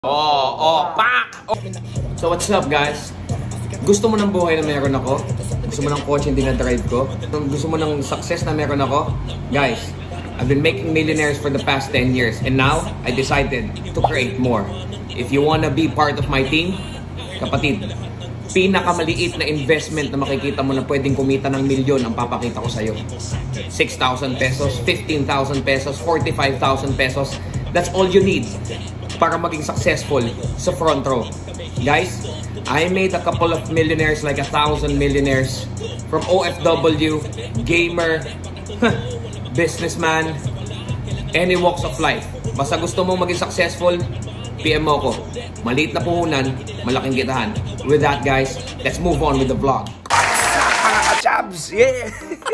Pak! So what's up guys? Gusto mo ng buhay na meron ako? Gusto mo ng kotse hindi na-drive ko? Gusto mo ng success na meron ako? Guys, I've been making millionaires for the past 10 years and now I decided to create more. If you wanna be part of my team, kapatid, pinakamaliit na investment na makikita mo na pwedeng kumita ng milyon ang papakita ko sa'yo. 6,000 pesos, 15,000 pesos, 45,000 pesos. That's all you need para maging successful sa front row. Guys, I made a couple of millionaires, like 1,000 millionaires from OFW, gamer, businessman, any walks of life. Basta gusto mo maging successful, PM mo ko. Maliit na puhunan, malaking kitahan. With that guys, let's move on with the vlog. Mga ka-chabs! Yeah!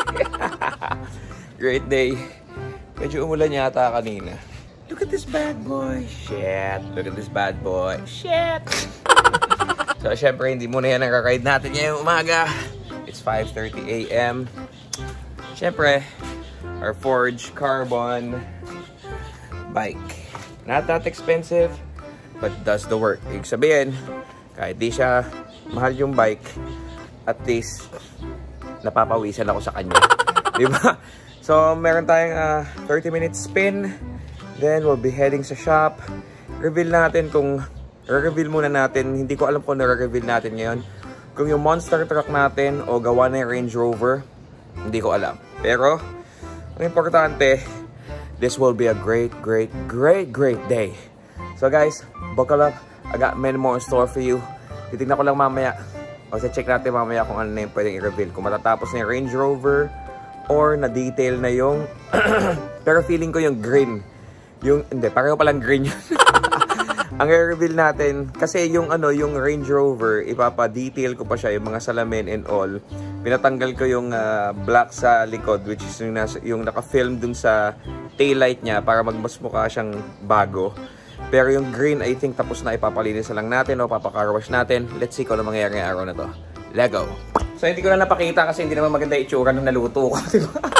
Great day. Medyo umulan yata kanina. Look at this bad boy. Shit. Look at this bad boy. Shit. So, syempre, hindi muna yan ang ride natin ngayong umaga. It's 5:30 AM. Syempre, our Forge Carbon bike. Not that expensive, but does the work. Ibig sabihin, kahit di siya mahal yung bike, at least, napapawisan ako sa kanya. Diba? So, meron tayong 30-minute spin. Then, we'll be heading sa shop. Reveal natin kung... Re-reveal muna natin. Hindi ko alam kung nare-reveal natin ngayon. Kung yung monster truck natin o gawa na yung Range Rover, hindi ko alam. Pero, ang importante, this will be a great day. So guys, buckle up. I got many more in store for you. Titignan ko lang mamaya. O check natin mamaya kung ano na yung pwedeng i-reveal. Kung matatapos na yung Range Rover or na-detail na yung... Pero feeling ko yung green. Hindi, pareho palang green yun. Ang i-reveal natin, kasi yung yung Range Rover, ipapa-detail ko pa siya, yung mga salamin and all. Pinatanggal ko yung black sa likod, which is yung naka-film dun sa taillight niya para mas mukha siyang bago. Pero yung green, I think tapos na, ipapalinis na lang natin o papakarwash natin. Let's see kung ano mangyayari ngayong araw na to. Let's go! So hindi ko na napakita kasi hindi naman maganda itsura nung naluto ko.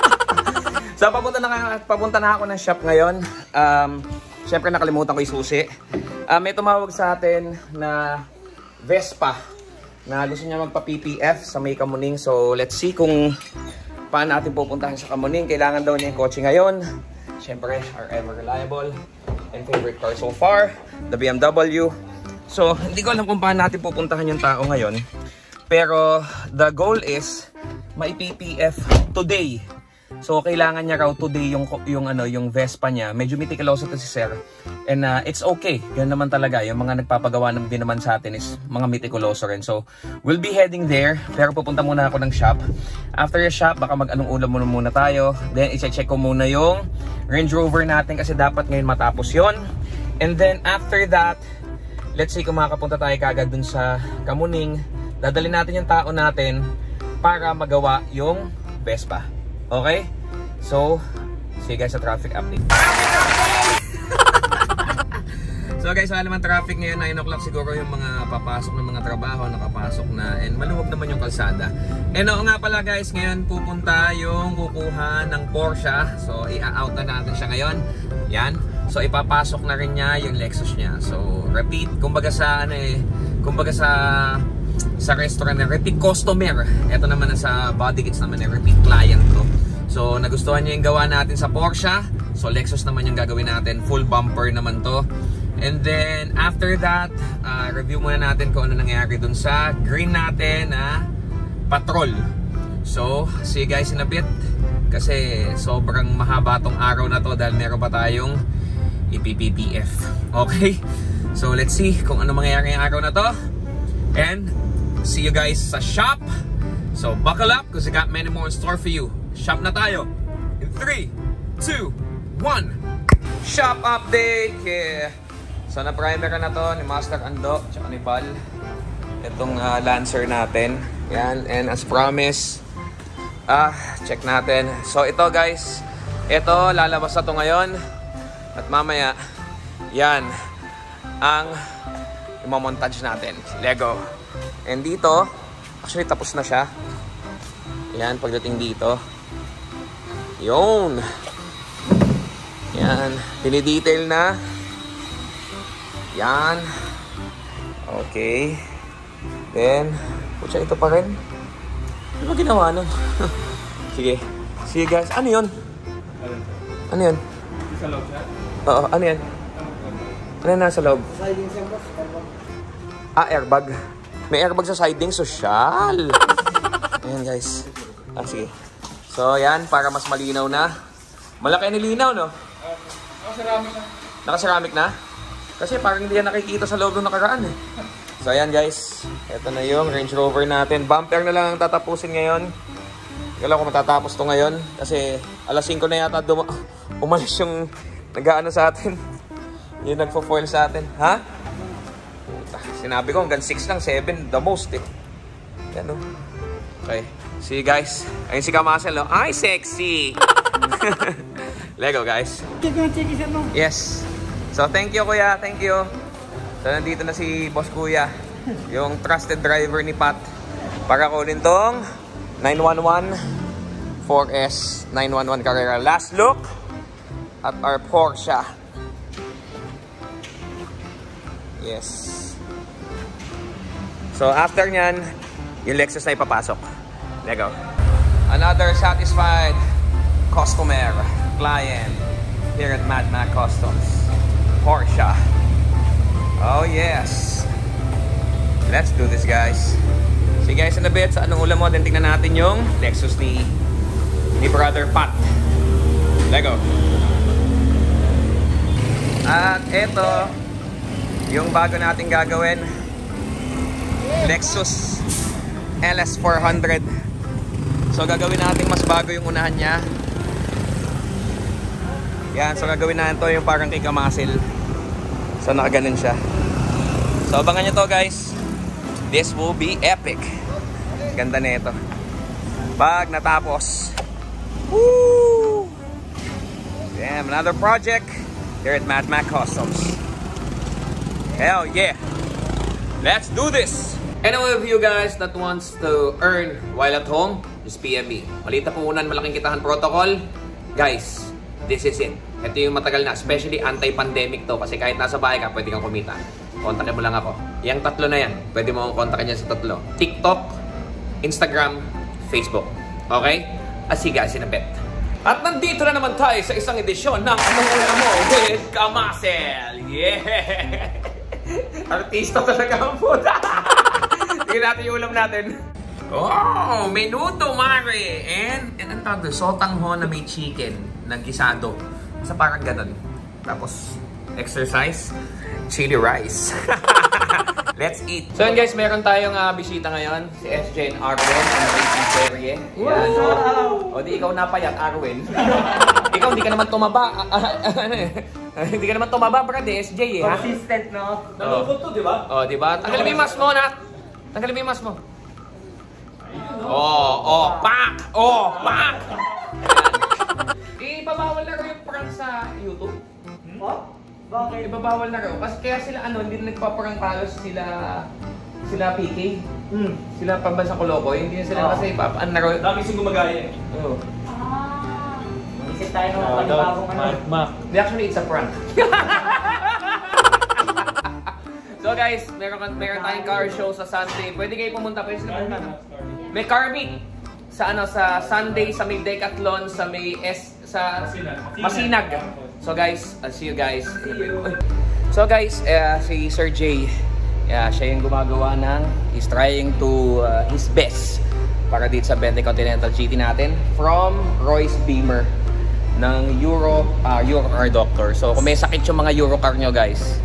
So papunta na ako ng shop ngayon. Siyempre nakalimutan ko yung susi. May tumawag sa atin na Vespa na gusto niya magpa-PPF sa May Kamuning. So let's see kung paano natin pupuntahan sa Kamuning. Kailangan daw niya yung kotse ngayon. Siyempre our ever reliable and favorite car so far, the BMW. So hindi ko alam kung paano natin pupuntahan yung tao ngayon. Pero the goal is mai-PPF today. So kailangan niya raw today yung Vespa niya. Medyo meticuloso to si Sir. And it's okay. Yan naman talaga. Yung mga nagpapagawa din naman sa atin is mga meticuloso rin. So we'll be heading there. Pero pupunta muna ako ng shop. After the shop, baka mag-anong ulam muna tayo. Then i-check ko muna yung Range Rover natin kasi dapat ngayon matapos yon. And then after that, let's see kung makakapunta tayo kagad dun sa Kamuning. Dadalhin natin yung tao natin para magawa yung Vespa. Okay? So, see you guys sa traffic update. So guys, wala naman traffic ngayon. 9 o'clock siguro yung mga papasok ng mga trabaho, nakapasok na. And maluwag naman yung kalsada. And oo nga pala guys, ngayon pupunta yung kukuha ng Porsche. So, i-out na natin siya ngayon. Yan. So, ipapasok na rin niya yung Lexus niya. So, repeat. Kumbaga sa restaurant na repeat customer. Ito naman sa Body Kits naman na repeat client to. So nagustuhan niya yung gawa natin sa Porsche. So Lexus naman yung gagawin natin. Full bumper naman to. And then after that, review muna natin kung ano nangyayari dun sa green natin na Patrol. So see you guys in a bit. Kasi sobrang mahaba tong araw na to dahil meron pa tayong ipi-PPF. Okay? So let's see kung ano mangyayari ngayong araw na to. And see you guys sa shop. So buckle up because I got many more in store for you. Shop na tayo. In 3, 2, 1. Shop update. Yeah. So na-primer na to ni Master Ando tsaka ni Bal. Itong Lancer natin. Yan. And as promised, check natin. So ito guys, ito lalabas na to ngayon. At mamaya, yan ang i-montage natin. Lego. And dito, actually tapos na siya. Yan, pagdating dito. Yun. Yan, dinidetail na. Yan. Okay. Then, putya, ito pa rin. Ano ba ginawa nun? Sige. Sige guys. Ano yun? Ano yun? Sa loob siya? Oo, ano yan? Ano yan nasa loob? Sliding siya, boss. Airbag. May airbag sa siding. Social. Ayan guys. Sige. So, yan. Para mas malinaw na. Malaki nilinaw, no? Nakaceramic na. Nakaceramic na? Kasi parang hindi yan nakikita sa loob ng nakaraan, eh. So, ayan guys. Ito na yung Range Rover natin. Bumper na lang ang tatapusin ngayon. Hindi ko lang kung matatapos to ngayon. Kasi alas 5 na yata umalis yung nag-aano sa atin. Yung nagpo-foil sa atin. Ha? Sinabi ko hanggang 6 lang, 7 the most, eh. Yan, no? Okay. See you guys. Ayun si Kamasel, no? Ay, sexy! Lego, guys. Yes. So, thank you, kuya. Thank you. So, nandito na si Boss Kuya. Yung trusted driver ni Pat. Para kunin tong 911 4S 911 Carrera. Last look at our Porsche. Yes. So, after nyan, yung Lexus na ipapasok. Lego. Another satisfied customer, client here at Mad Mac Customs. Porsche. Oh yes. Let's do this, guys. See guys, in a bit, sa anong ulam mo, then tingnan natin yung Lexus ni Brother Pat. Lego. At eto, yung bago natin gagawin, Lexus LS400. So gagawin natin mas bago yung unahan niya. Yan, so gagawin natin to yung parang kay Kamasil. So nakaganon siya. So abangan nyo to, guys. This will be epic. Ganda na ito. Pag natapos. Woo! Damn, another project here at Mad Mac Customs. Hell yeah. Let's do this. Any of you guys that wants to earn while at home, just PM me. Malita puhunan, malaking kitahan protocol. Guys, this is it. Ito yung matagal na, especially anti-pandemic to. Kasi kahit nasa bahay ka, pwede kang kumita. Kontakin mo lang ako. Yang tatlo na yan, pwede mo akong kontakin yan sa tatlo. TikTok, Instagram, Facebook. Okay? See you guys in a bit. At nandito na naman tayo sa isang edisyon ng Anong Ulam Mo with Kamasel. Yeah! Artista talaga ang puta. Tingnan natin yung ulam natin. Oh, menudo, mare. And ang tawag doon, sotanghon na may chicken, naggisado. Sa parang ganun. Tapos, exercise, chili rice. Let's eat. So yun guys, meron tayong bisita ngayon. Si SJ and Arwen. Ang racing serye. Wow! O di ikaw napayat, Arwen. Ikaw hindi ka naman tumaba. Hindi ka naman tumaba, brad, SJ eh. Consistent, no? Nalungkot to, di ba? O, di ba? Tanggalin mo yung mask mo, Nat. Tanggalin mo yung mask mo. Oh, pak! Oh, pak! Ibabawal na rin yung prank sa YouTube. What? Bakit? Ibabawal na rin. Kasi kaya sila hindi na nagpa-prank halos sila PK. Sila pambansang Kolokoy. Hindi na sila kasi ipapaan na rin. Dami siyang gumagaya eh. Oo. Isip tayo ng panibagong ano. Actually, it's a prank. So guys, meron tayong car show sa Sunday. Pwede kayo pumunta. Pwede sila pumunta. May car meet sa Sunday sa may Decathlon sa may sa Masinag. So guys, I'll see you guys. So guys, si Sir Jay, siya yung gumagawa he's trying to his best para dito sa Bentley Continental GT natin from Royce Beamer ng Eurocar Doctor. So kung may sakit yung mga Eurocar nyo, guys,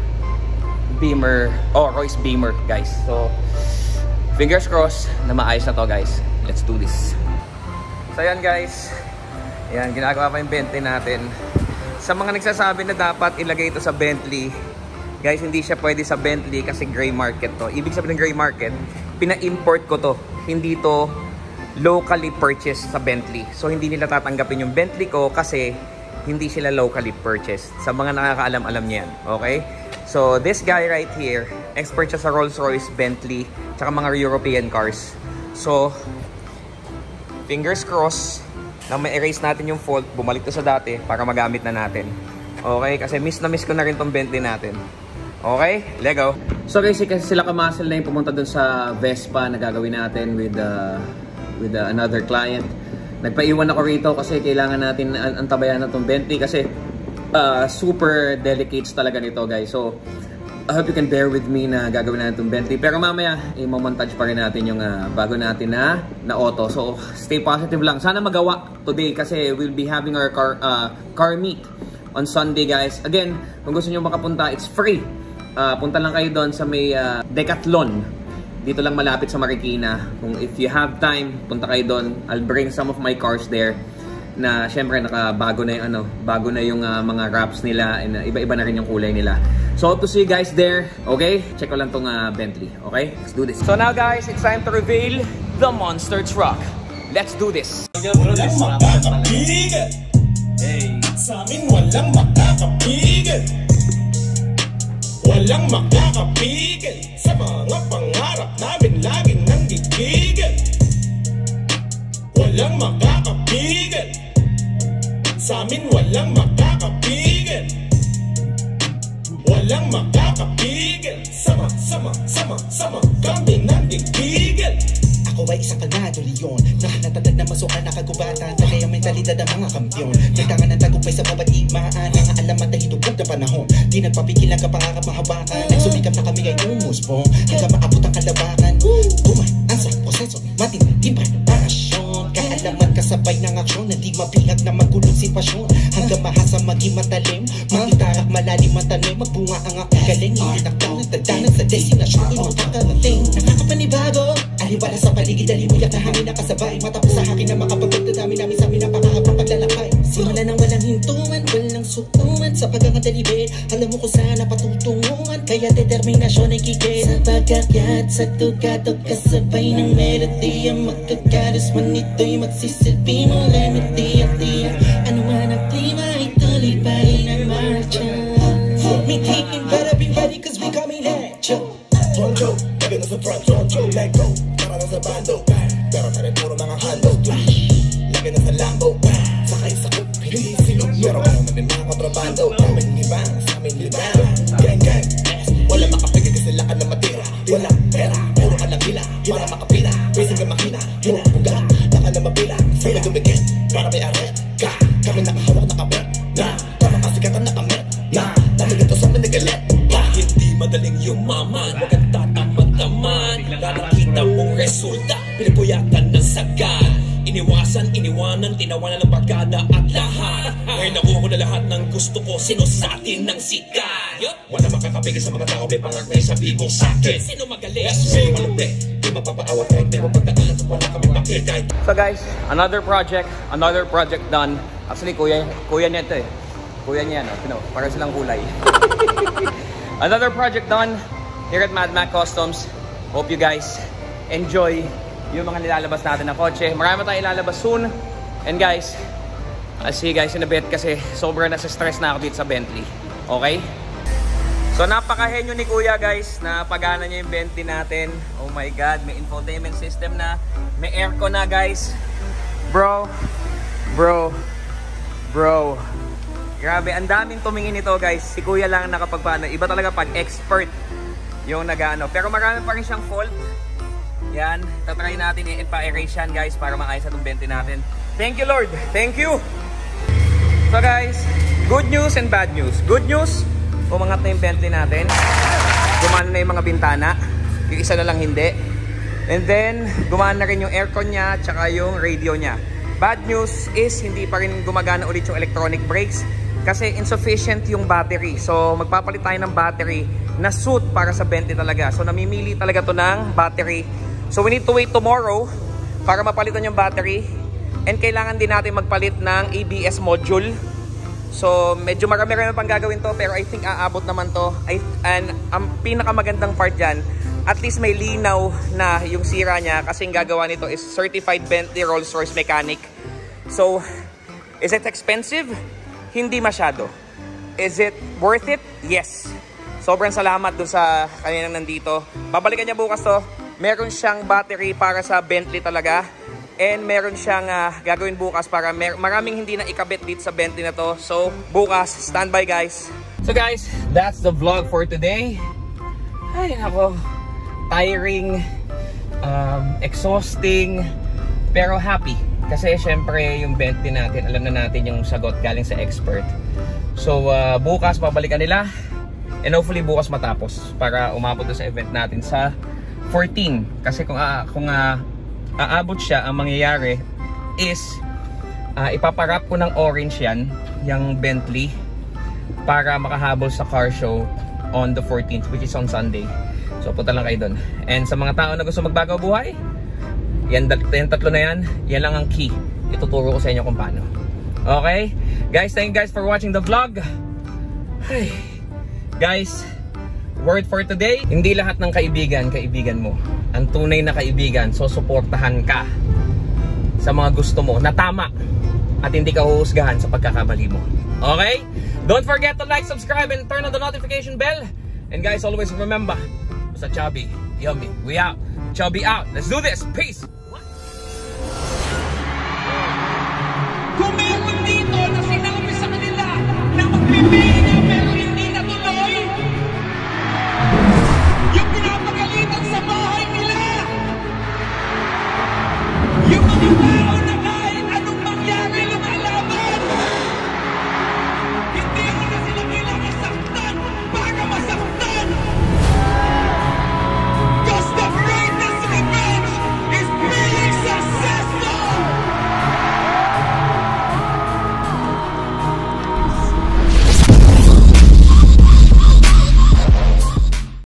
Royce Beamer, guys. So fingers crossed na maayos na to, guys. Let's do this. So yan, guys. Yan, ginagawa pa yung Bentley natin. Sa mga nagsasabi na dapat ilagay ito sa Bentley, guys, hindi siya pwede sa Bentley kasi gray market to. Ibig sabihin ng gray market, pina-import ko to. Hindi to locally purchased sa Bentley. So hindi nila tatanggapin yung Bentley ko kasi hindi sila locally purchased. Sa mga nakakaalam-alam niyan. Okay? So this guy right here, expert siya sa Rolls-Royce, Bentley, tsaka mga European cars. So fingers crossed na ma-erase natin yung fault, bumalik to sa dati para magamit na natin. Okay? Kasi miss na miss ko na rin tong Bentley natin. Okay, let go. So guys, kasi sila kamasel na yung pumunta dun sa Vespa na gagawin natin with another client. Nagpaiwan ako rito kasi kailangan natin antabayan na itong Bentley kasi super delicates talaga nito guys. So I hope you can bear with me na gagawin natin itong Bentley. Pero mamaya, i-montage pa rin natin yung bago natin na auto. So, stay positive lang. Sana magawa today kasi we'll be having our car meet on Sunday, guys. Again, kung gusto nyo makapunta, it's free. Punta lang kayo doon sa may Decathlon. Dito lang malapit sa Marikina. Kung if you have time, punta kayo doon. I'll bring some of my cars there. Na syempre nakabago na yung bago na yung mga wraps nila and iba-iba na rin yung kulay nila. So hope to see you guys there. Okay? Check ko lang tong Bentley. Okay? Let's do this. So now guys, it's time to reveal the monster truck. Let's do this. Walang makakapigil. Hey. Sa amin walang makakapigil. Walang makakapigil. Sa mga pangarap namin laging nanggigigil. Walang makakapigil. Sa amin walang makakapigil. Walang makakapigil. Sama kami nanggigigil. Ako ay isang kalmado leon, natatag na masukan nakagubatan, tagay ang mentalidad ng mga kampyon. Nagtangan ng tagumpay sa babatigmaan, mga alamat na hitubog na panahon. Di nagpapigil ang kapangarap mahawakan, nagsumikap na kami ay umusbong hanggang maabot ang kalawakan. Tumaan sa proseso, matinding preparasyon, kaalaman kasabay ng aksyon, hindi mabihag na magulong sitwasyon. Hanggang mahasa maging matalim, magitarak malalim matalim, magbunga ang aking galing. Itakdaw ng tagdanan sa destinasyon, imong kakarating. Nakakapanibago, alibala sa paligid, alimuyak na hangin na kasabay. Matapos sa akin na makapagpagdadami namin sa amin ang pakahabang paglalakay. Simula ng walang hintuan, walang sukuman sa pagkakadalibid. Alam mo kung saan napatutunguhan, kaya determinasyon ay kikit. Sa pagkakyat, sa tugatog kasabay ng melody, ang magkakaros man ito'y magsisilbi mo remedy at tiyak. Ano man ang klima, ituloy pa rin ang marcha. Me taking better be ready cause we coming at you. Tonto, lagyan na sa front, tonto, let go. Para na sa bando, pero na rin puro mga halo. Lagyan na sa Lambo, sakay sa kup, hindi silog. Pero ano na rin mga kontrabando, kaming libang, sa aming libang. Gang, gang, wala makapigil kasi lakad na matira. Wala pera, puro ka lang hila, para makapila. Pwesing ka makina, puro buga, lakad na mapila. Sa'yo dumigit, para may aret ka. Kami nakahawak na kabet, na tama kasikatan na kamet, na namigato sa manigalet. Hindi madaling yumaman, huwag kang tatamad-tamad. Nakakita mong resulta, pinapuyatan ng sagad. Iniwanan, tinawanan ng barkada at lahat. Ngayon nakuha ko na lahat ng gusto ko, sino sa atin ng sikat. Wala makakapigil sa mga tao, may pangarap na isabi mo sa'kin. Sino magaling? Let's go! Malupit, di mapapaawat kahit meron pagdaan at wala kami makikay. So guys, another project done. Actually, kuya niya ito eh. Kuya niya, no? Para silang kulay. Another project done here at Mad Mac Customs. Hope you guys enjoy yung mga nilalabas natin na kotse. Marami tayong ilalabas soon. And guys, I'll see you guys in a bit kasi sobrang nasa-stress na ako dito sa Bentley. Okay? So napakahenyo ni Kuya guys, napagana niya yung Bentley natin. Oh my God, may infotainment system na. May aircon na guys. Bro. Grabe, ang daming tumingin ito guys. Si Kuya lang nakapagpaano. Iba talaga pag expert yung nag-ano. Pero marami pa rin siyang fault. Yan, tatry natin i-erase yan guys para maayos itong Bentley natin. Thank you Lord, thank you. So guys, good news and bad news. Good news, umangat na yung Bentley natin. Gumana na yung mga bintana. Yung isa na lang hindi. And then, gumana na rin yung aircon niya tsaka yung radio niya. Bad news is hindi pa rin gumagana ulit yung electronic brakes kasi insufficient yung battery. So magpapalit tayo ng battery na suit para sa Bentley talaga. So namimili talaga to ng battery. So we need to wait tomorrow para mapalitan yung battery. And kailangan din natin magpalit ng ABS module. So medyo marami pang gagawin to pero I think aabot naman to. And ang pinakamagandang part dyan, at least may linaw na yung sira niya kasi yung gagawa nito is certified Bentley Rolls-Royce mechanic. So, is it expensive? Hindi masyado. Is it worth it? Yes. Sobrang salamat dun sa kaninang nandito. Babalikan niya bukas to. Meron siyang battery para sa Bentley talaga. And meron siyang gagawin bukas para maraming hindi na ikabit dito sa Bentley na to. So, bukas, standby guys. So guys, that's the vlog for today. Ay nako, tiring, exhausting, pero happy. Kasi syempre yung Bentley natin, alam na natin yung sagot galing sa expert. So bukas babalikan nila. And hopefully bukas matapos para umabot sa event natin sa 14. Kasi kung aabot siya, ang mangyayari is ipaparap ko ng orange yan, yung Bentley, para makahabol sa car show on the 14th, which is on Sunday. So punta lang kayo dun. And sa mga tao na gusto magbago buhay, yan tatlo na yan lang ang key. Ituturo ko sa inyo kung paano. Okay? Guys, thank you guys for watching the vlog. Hey. Guys, word for today, hindi lahat ng kaibigan mo. Ang tunay na kaibigan, so suportahan ka sa mga gusto mo na tama at hindi ka huhusgahan sa pagkakamali mo. Okay? Don't forget to like, subscribe, and turn on the notification bell. And guys, always remember, basta chubby, yummy, we out. Chubby out. Let's do this. Peace.